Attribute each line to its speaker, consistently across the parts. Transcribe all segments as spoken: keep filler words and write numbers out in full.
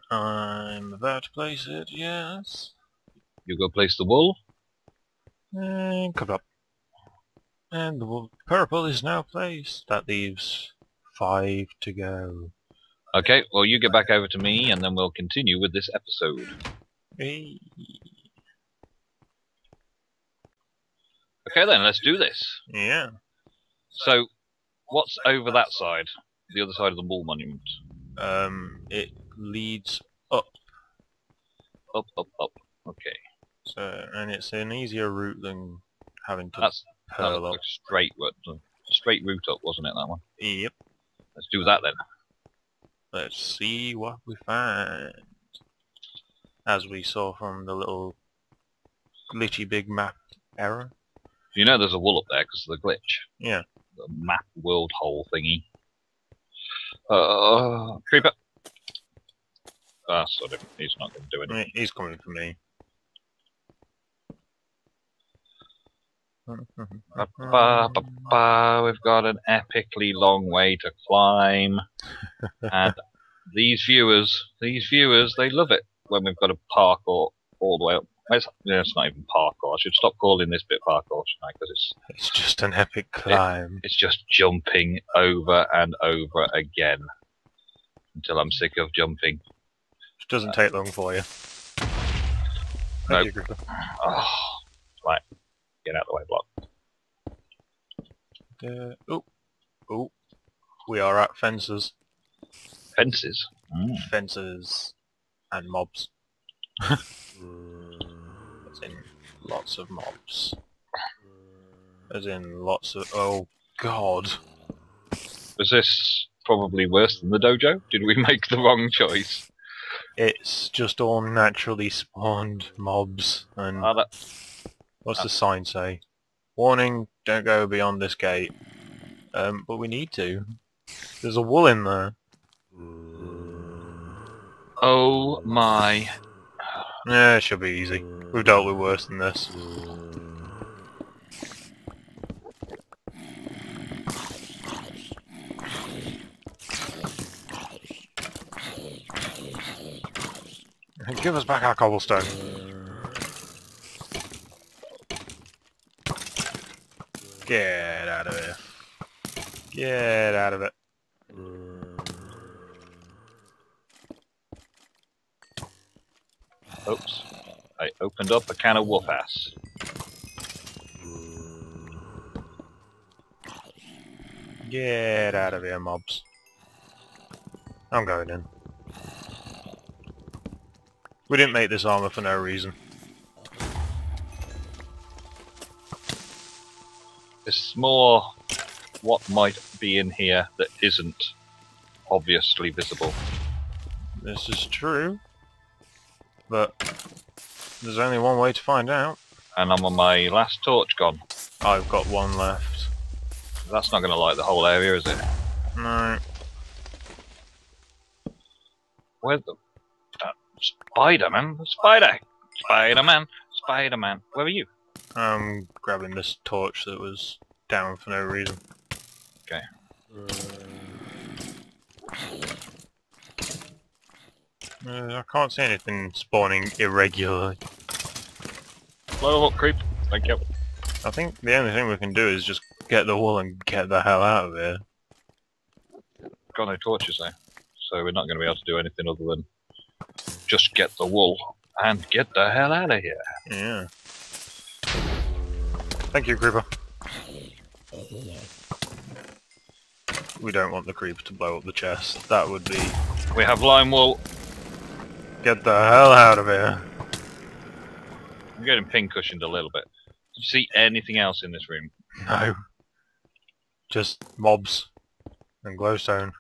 Speaker 1: I'm about to place it, yes.
Speaker 2: You go place the wool.
Speaker 1: And come up. And the wool- purple is now placed. That leaves five to go.
Speaker 2: Okay, well you get back over to me and then we'll continue with this episode.
Speaker 1: Hey.
Speaker 2: Okay then, let's do this.
Speaker 1: Yeah.
Speaker 2: So, what's over that side? The other side of the wall monument?
Speaker 1: Um, it leads up.
Speaker 2: Up, up, up. Okay.
Speaker 1: So, and it's an easier route than having to
Speaker 2: That's that
Speaker 1: pearl
Speaker 2: looked
Speaker 1: up.
Speaker 2: like a straight, route- a straight route up, wasn't it, that one?
Speaker 1: Yep.
Speaker 2: Let's do that then.
Speaker 1: Let's see what we find. As we saw from the little glitchy big map error.
Speaker 2: You know there's a wool up there because of the glitch.
Speaker 1: Yeah.
Speaker 2: The map world hole thingy. Uh, creeper. Ah, sorry, he's not going to do
Speaker 1: I
Speaker 2: anything.
Speaker 1: mean, he's coming for me.
Speaker 2: Ba, ba, ba, ba. We've got an epically long way to climb. And these viewers, these viewers, they love it when we've got to parkour all the way up. It's, yeah, it's not even parkour. I should stop calling this bit parkour tonight because it's
Speaker 1: It's just an epic climb.
Speaker 2: it's just jumping over and over again until I'm sick of jumping.
Speaker 1: Which doesn't take long for you.
Speaker 2: Nope.
Speaker 1: Thank you, Griffin.
Speaker 2: Oh, right, get out of the way, block.
Speaker 1: Uh, oh, oh, we are at fences.
Speaker 2: Fences. Mm.
Speaker 1: Fences and mobs. As in lots of mobs. As in lots of... Oh, God.
Speaker 2: Was this probably worse than the dojo? Did we make the wrong choice?
Speaker 1: It's just all naturally spawned mobs. And
Speaker 2: Ah, that,
Speaker 1: what's the sign say? Warning, don't go beyond this gate. Um, but we need to. There's a wool in there.
Speaker 2: oh my.
Speaker 1: Yeah, it should be easy. We've dealt with worse than this. Give us back our cobblestone. Get out of here. Get out of it.
Speaker 2: Oops. I opened up a can of whoop ass.
Speaker 1: Get out of here, mobs. I'm going in. We didn't make this armor for no reason.
Speaker 2: It's more what might be in here that isn't obviously visible.
Speaker 1: This is true. But there's only one way to find out.
Speaker 2: And I'm on my last torch gone.
Speaker 1: I've got one left.
Speaker 2: That's not going to light the whole area, is it?
Speaker 1: No.
Speaker 2: Where's the... Uh, Spider-Man? Spider! Spider-Man! Spider-Man! Where are you?
Speaker 1: I'm grabbing this torch that was down for no reason.
Speaker 2: Okay.
Speaker 1: Uh, I can't see anything spawning irregularly.
Speaker 2: Blow up, creep. Thank you.
Speaker 1: I think the only thing we can do is just get the wool and get the hell out of here.
Speaker 2: Got no torches though, so we're not going to be able to do anything other than just get the wool and get the hell out of here.
Speaker 1: Yeah. Thank you, creeper. We don't want the creeper to blow up the chest. That would be...
Speaker 2: We have lime wool.
Speaker 1: Get the hell out of here.
Speaker 2: I'm getting pin cushioned a little bit. Did you see anything else in this room?
Speaker 1: No. Just mobs and glowstone.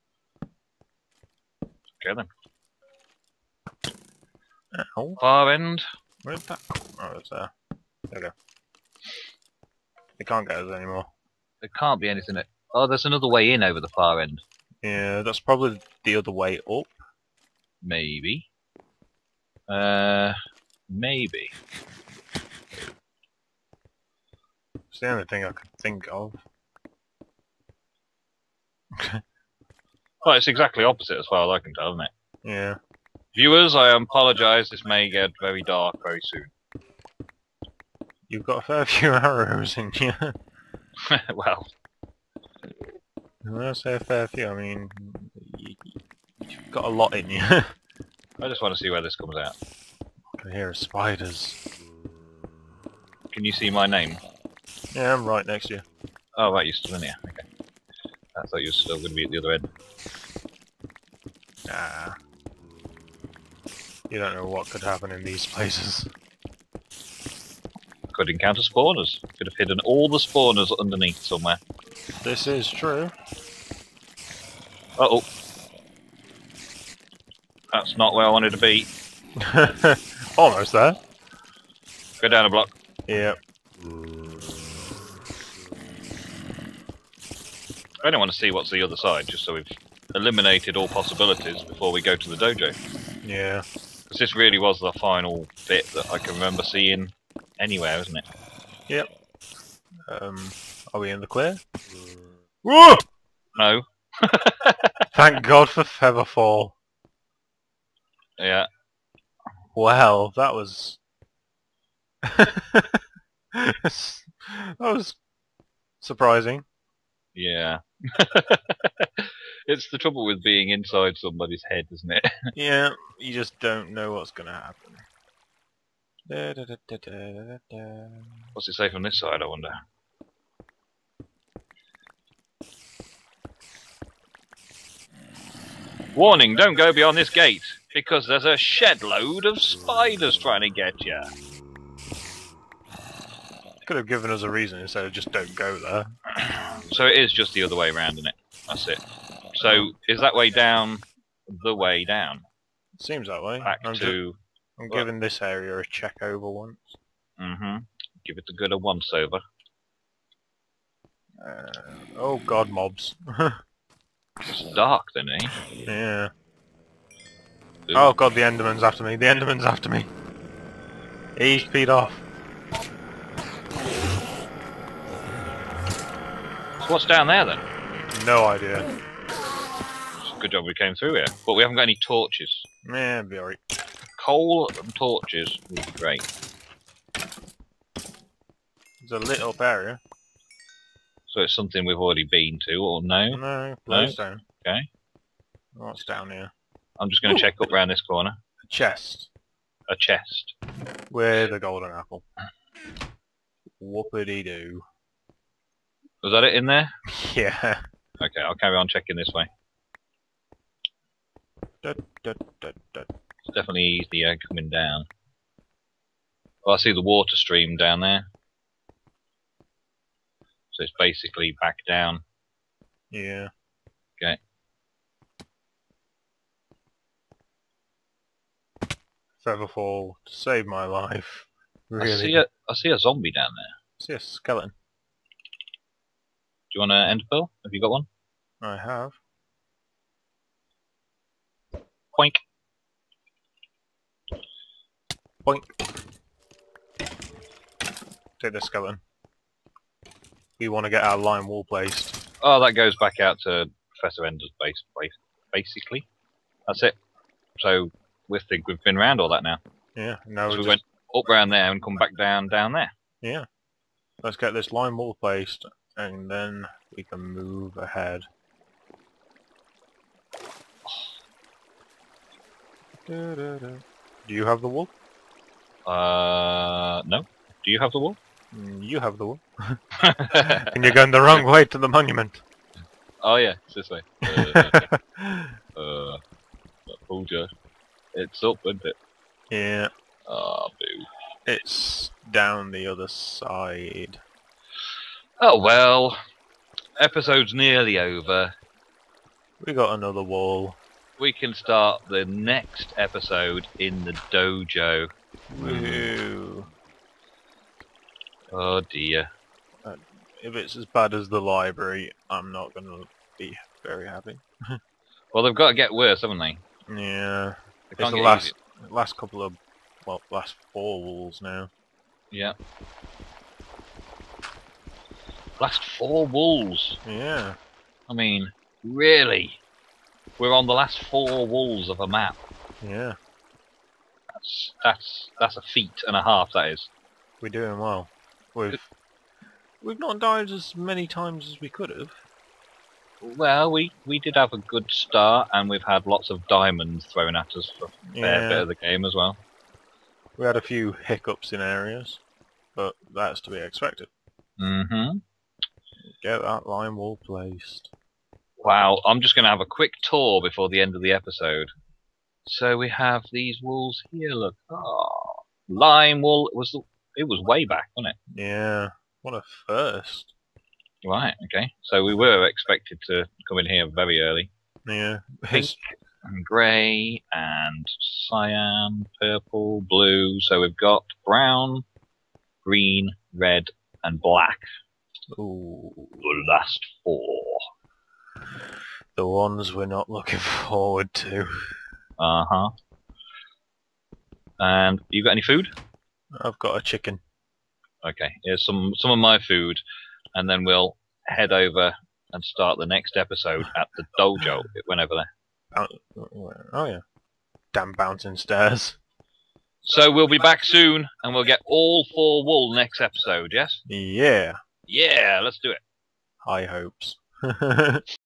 Speaker 2: Okay then.
Speaker 1: Ow.
Speaker 2: Far end.
Speaker 1: Where's that? Oh, it's there. There we go. They can't get us anymore.
Speaker 2: There can't be anything. At... Oh, there's another way in over the far end.
Speaker 1: Yeah, that's probably the other way up.
Speaker 2: Maybe. Uh, maybe.
Speaker 1: It's the only thing I can think of.
Speaker 2: Well, it's exactly opposite as far as I can tell, isn't it?
Speaker 1: Yeah.
Speaker 2: Viewers, I apologise, this may get very dark very soon.
Speaker 1: You've got a fair few arrows in you.
Speaker 2: Well,
Speaker 1: When I say a fair few, I mean you, you've got a lot in you.
Speaker 2: I just want to see where this comes out.
Speaker 1: I can hear spiders.
Speaker 2: Can you see my name?
Speaker 1: Yeah, I'm right next to you.
Speaker 2: Oh, right, you're still in here. Okay. I thought you were still going to be at the other end.
Speaker 1: Ah. You don't know what could happen in these places.
Speaker 2: Could encounter spawners. Could have hidden all the spawners underneath somewhere.
Speaker 1: This is true.
Speaker 2: Uh oh. That's not where I wanted to be.
Speaker 1: Almost there.
Speaker 2: Go down a block.
Speaker 1: Yep.
Speaker 2: I don't want to see what's the other side, just so we've eliminated all possibilities before we go to the dojo.
Speaker 1: Yeah.
Speaker 2: Because this really was the final bit that I can remember seeing anywhere, isn't it?
Speaker 1: Yep. Um, are we in the clear? Whoa!
Speaker 2: No.
Speaker 1: Thank God for Featherfall.
Speaker 2: Yeah.
Speaker 1: Well, that was... that was surprising.
Speaker 2: Yeah. It's the trouble with being inside somebody's head, isn't it?
Speaker 1: Yeah, you just don't know what's going to happen. Da, da, da, da, da, da.
Speaker 2: What's it say from this side, I wonder? Warning, don't go beyond this gate, because there's a shed load of spiders trying to get you.
Speaker 1: Could have given us a reason instead of just don't go there.
Speaker 2: So it is just the other way around, isn't it? That's it. So, is that way down the way down?
Speaker 1: Seems that way.
Speaker 2: Back
Speaker 1: I'm,
Speaker 2: to...
Speaker 1: ju I'm
Speaker 2: what?
Speaker 1: giving this area a check over once.
Speaker 2: Mm-hmm. Give it a good a once-over.
Speaker 1: Uh, oh God, mobs.
Speaker 2: It's dark then, eh?
Speaker 1: Yeah.
Speaker 2: Ooh.
Speaker 1: Oh God, the Enderman's after me. The Enderman's after me. He's peed off.
Speaker 2: So what's down there then?
Speaker 1: No idea.
Speaker 2: It's a good job we came through here. But we haven't got any torches.
Speaker 1: Yeah, it'll be alright.
Speaker 2: Coal and torches would be great.
Speaker 1: There's a lit up area.
Speaker 2: So it's something we've already been to, or no?
Speaker 1: No, glowstone.
Speaker 2: Okay.
Speaker 1: What's down here?
Speaker 2: I'm just going to check up round this corner.
Speaker 1: A chest.
Speaker 2: A chest.
Speaker 1: With a golden apple. Whoopity doo.
Speaker 2: Was that it in there?
Speaker 1: Yeah.
Speaker 2: Okay, I'll carry on checking this way.
Speaker 1: Da, da, da, da.
Speaker 2: It's definitely easier coming down. Oh, I see the water stream down there. So it's basically back down.
Speaker 1: Yeah.
Speaker 2: Okay.
Speaker 1: Featherfall to save my life. Really.
Speaker 2: I see a I see a zombie down there.
Speaker 1: See a skeleton.
Speaker 2: Do you want an end pearl? Have you got one?
Speaker 1: I have.
Speaker 2: Poink.
Speaker 1: Boink. Take the skeleton. We want to get our lime wall placed.
Speaker 2: Oh, that goes back out to Professor Ender's base, base basically. That's it. So we think we've been around all that now.
Speaker 1: Yeah. Now
Speaker 2: So
Speaker 1: we
Speaker 2: we went up round there and come back down down there.
Speaker 1: Yeah. Let's get this lime wall placed, and then we can move ahead. Da, da, da. Do you have the wool?
Speaker 2: Uh, no. Do you have the wool?
Speaker 1: Mm, You have the wool. And you're going the wrong way to the monument.
Speaker 2: Oh yeah, it's this way. Uh, uh, I told you. It's up, isn't it?
Speaker 1: Yeah.
Speaker 2: Oh, boo.
Speaker 1: It's down the other side.
Speaker 2: Oh well. Episode's nearly over.
Speaker 1: We got another wall.
Speaker 2: We can start the next episode in the dojo.
Speaker 1: Woo.
Speaker 2: Oh dear.
Speaker 1: If it's as bad as the library, I'm not going to be very happy.
Speaker 2: Well, they've got to get worse, haven't they?
Speaker 1: Yeah.
Speaker 2: They
Speaker 1: It's
Speaker 2: can't
Speaker 1: the
Speaker 2: get
Speaker 1: last,
Speaker 2: easier.
Speaker 1: last couple of, well, last four walls now.
Speaker 2: Yeah. Last four walls.
Speaker 1: Yeah.
Speaker 2: I mean, really? We're on the last four walls of a map.
Speaker 1: Yeah,
Speaker 2: That's that's that's a feat and a half. That is.
Speaker 1: we're doing well. We've we've not died as many times as we could have.
Speaker 2: Well, we we did have a good start, and we've had lots of diamonds thrown at us for a fair bit
Speaker 1: Yeah,
Speaker 2: of the game as well.
Speaker 1: we had a few hiccups in areas, but that's to be expected.
Speaker 2: Mm-hmm.
Speaker 1: Get that line wall placed.
Speaker 2: Wow, I'm just going to have a quick tour before the end of the episode. So we have these walls here. Look, oh, lime wall was the, it was way back, wasn't it?
Speaker 1: Yeah, what a first.
Speaker 2: Right. Okay. So we were expected to come in here very early.
Speaker 1: Yeah,
Speaker 2: Pink and grey and cyan, purple, blue. So we've got brown, green, red, and black.
Speaker 1: ooh,
Speaker 2: The last four.
Speaker 1: the ones we're not looking forward to.
Speaker 2: Uh huh. And you got any food?
Speaker 1: I've got a chicken.
Speaker 2: Okay. Here's some some of my food, and then we'll head over and start the next episode at the dojo. Whenever there.
Speaker 1: Boun- Oh yeah, damn bouncing stairs.
Speaker 2: So we'll be back soon, and we'll get all four wool next episode. Yes.
Speaker 1: Yeah,
Speaker 2: Yeah. Let's do it.
Speaker 1: high hopes.